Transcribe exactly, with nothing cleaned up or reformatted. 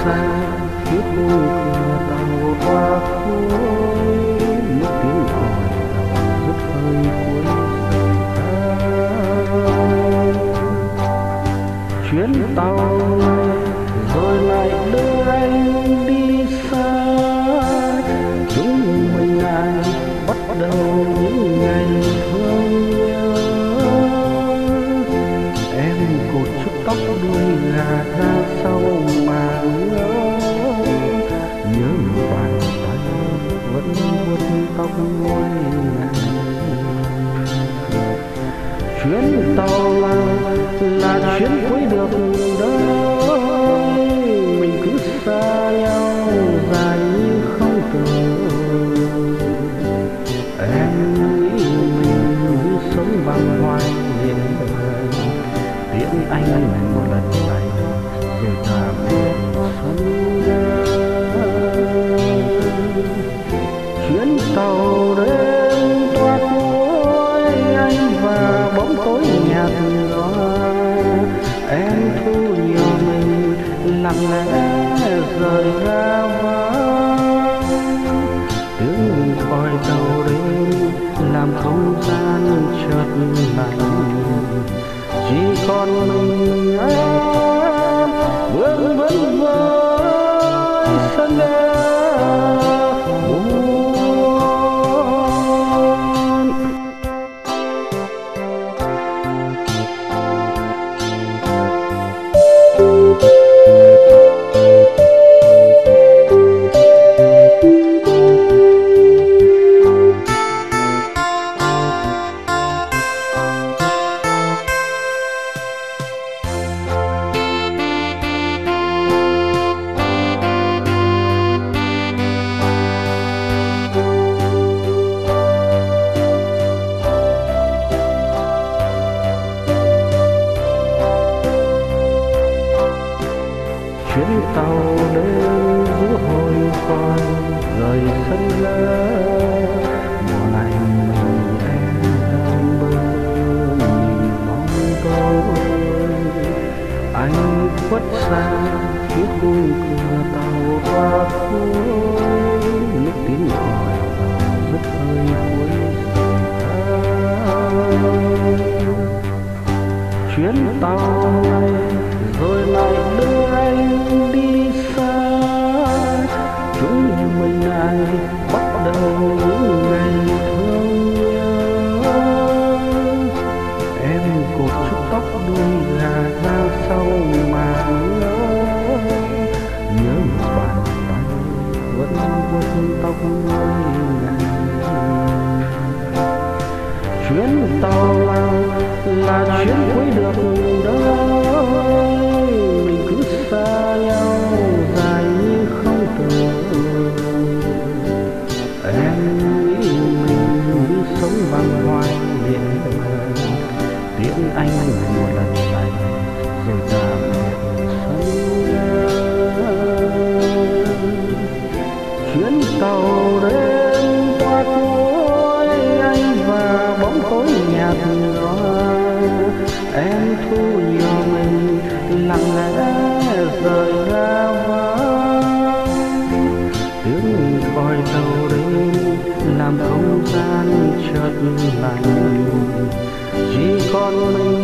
xa phía khung cửa tàu qua cuối, nước tiếng còi tàu dứt hơi cuối chuyến tàu này rồi lại đưa anh đi xa. Chúng mình lại bắt đầu những ngày thương nhớ. Em cột chút tóc đuôi gà ra sau mà ngỡ, nhớ bàn tay vẫn vuốt tóc mỗi ngày. Chuyến tàu là là chuyến cuối được đời, mình cứ xa nhau dài như không từ. Em nghĩ mình như sống bằng hoài hiện đời, tiễn anh một lần này rồi tạm biệt xuân nhớ. Chuyến tàu đến toát cuối anh và bóng tối nhạt nhòa. Em thu nhỏ mình lặng lẽ rời ra vắng, tiếng còi tàu đến làm không gian chợt lạnh. Chỉ còn mình em vương vấn với sân ga buồn. Chuyến tàu đến giữa hồi con rời sân ga. Mùa này mình em đang bơ nhìn bóng tôi. Anh khuất xa phía khung cửa tàu qua cuối, nước tiếng còi tàu dứt hơi cuối giờ. Chuyến tàu này rồi lại đưa anh đi xa. Chúng mình lại bắt đầu những ngày thương nhớ. Em cột chút tóc đuôi gà ra sau mà ngỡ, nhớ một bàn tay vẫn vuốt tóc mỗi ngày. Chuyến tàu là là chuyến cuối được đời, mình cứ xa nhau dài như không từ. Em nghĩ mình như sống bằng hoài hiện đời, tiễn anh một lần này rồi tạm biệt sân ga. Chuyến tàu đến toát cuối anh và bóng tối nhạt nhòa. Em thu nhỏ mình lặng lẽ rời ra vắng, tiếng còi tàu đến làm không gian chợt lạnh. Chỉ còn mình